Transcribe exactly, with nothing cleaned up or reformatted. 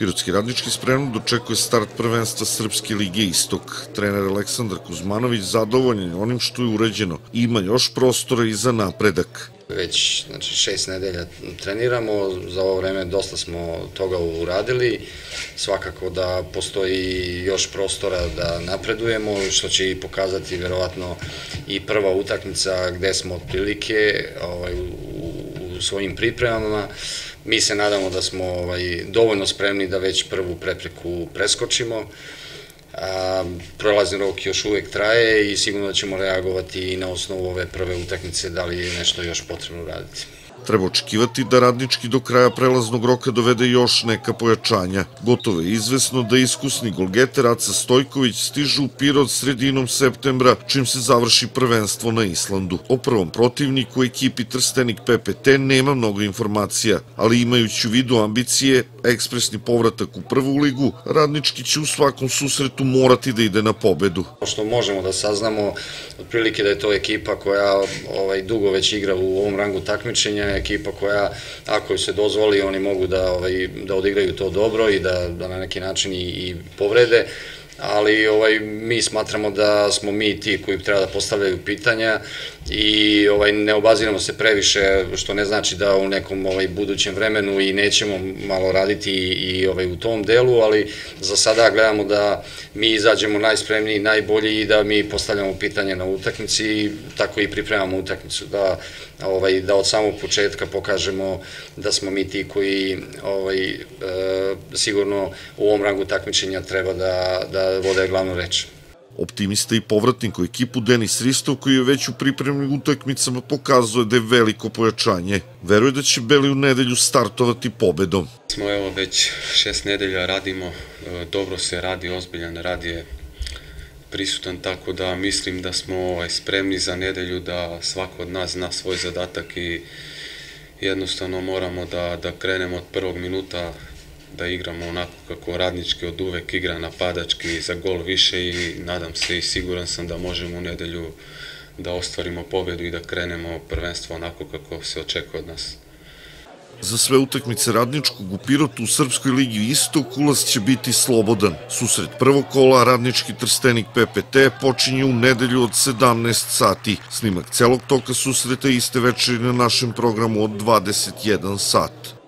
Pirotski Radnički spremno dočekuje start prvenstva Srpske lige Istok. Trener Aleksandar Kuzmanović zadovoljan je onim što je urađeno. Ima još prostora i za napredak. Već znači, šest nedelja treniramo, za ovo vreme dosta smo toga uradili, svakako da postoji još prostora da napredujemo, što će i pokazati verovatno i prva utakmica gde smo otprilike ovaj, u, u svojim pripremama. Mi se nadamo da smo ovaj, dovoljno spremni da već prvu prepreku preskočimo. A, prolazni rok još uvek traje i sigurno da ćemo reagovati i na osnovu ove prve utakmice da li je nešto još potrebno raditi. Treba očekivati da Radnički do kraja prelaznog roka dovede još neka pojačanja. Gotovo je izvesno da iskusni golgeter Aca Stojković stiže u Pirot sredinom septembra, čim se završi prvenstvo na Islandu. O prvom protivniku ekipi Trstenik P P T nema mnogo informacija, ali imajući u vidu ambicije, ekspresni povratak u prvu ligu, Radnički će u svakom susretu morati da ide na pobedu. Što možemo da saznamo, otprilike da je to ekipa koja ovaj, dugo već igra u ovom rangu takmičenja, ekipa koja, ako se dozvoli, oni mogu da, ovaj, da odigraju to dobro i da, da na neki način i, i povrede, ali ovaj, mi smatramo da smo mi ti koji treba da postavljaju pitanja i ovaj, ne obaziramo se previše, što ne znači da u nekom ovaj, budućem vremenu i nećemo malo raditi i, i ovaj, u tom delu, ali za sada gledamo da mi izađemo najspremniji, najbolji i da mi postavljamo pitanje na utakmici i tako i pripremamo utakmicu, da, ovaj, da od samog početka pokažemo da smo mi ti koji ovaj, e, sigurno u ovom rangu takmičenja treba da, da vode glavnu reč. Optimista i povratnik u ekipu Denis Ristov, koji je već u pripremnim utakmicama pokazuje da je veliko pojačanje. Veruje da će Beli u nedelju startovati pobedom. Smo evo već šest nedelja radimo, dobro se radi, ozbiljan rad je prisutan, tako da mislim da smo spremni za nedelju, da svako od nas zna svoj zadatak i jednostavno moramo da, da krenemo od prvog minuta, da igramo onako kako Radnički od uvek igra, napadački, za gol više i nadam se i siguran sam da možemo u nedelju da ostvarimo pobedu i da krenemo prvenstvo onako kako se očekuje od nas. Za sve utakmice Radničkog u Pirotu u Srpskoj ligi Istok ulaz će biti slobodan. Susret prvog kola Radnički Trstenik P P T počinje u nedelju od sedamnaest sati. Snimak celog toka susreta iste večeri na našem programu od dvadeset jedan sat.